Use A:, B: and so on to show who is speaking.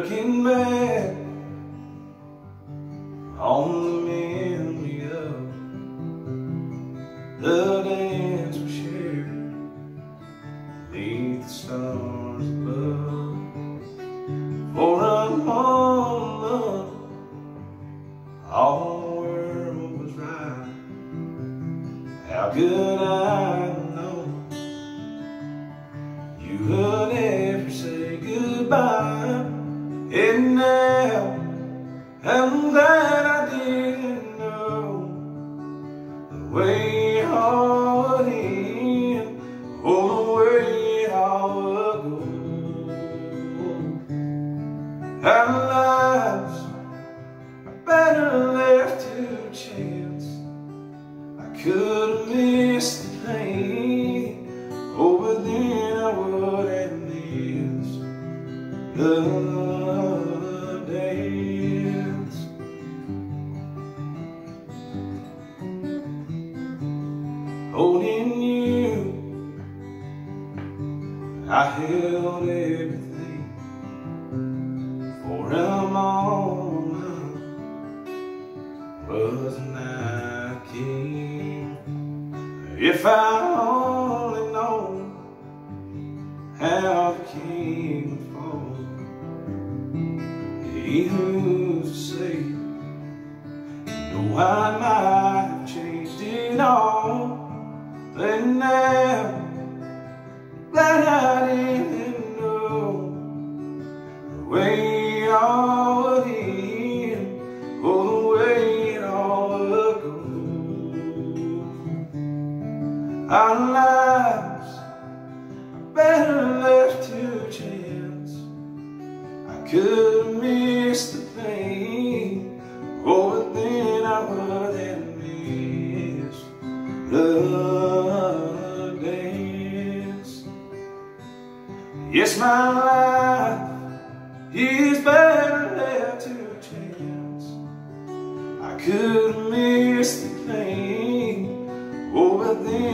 A: Looking back on the memory of the dance we shared beneath the stars above. For a moment, all the world was right. How could I know you would ever say goodbye? And now I'm glad I didn't know the way it all would end, or the way it all would go. Our lives are better left to chance. I could have missed the pain, oh, but then I would have missed the dance. Holding you, I held everything for a moment. Wasn't I king? If I only known how the king would fall. He who's to say, no, I might have changed it all. And now that I didn't know the way it all would end, or the way it all would go. Our lives are better left to chance. I could have missed the pain, oh, but then I would have missed the dance. Yes, my life is better left to chance. I could have missed the pain, oh, but then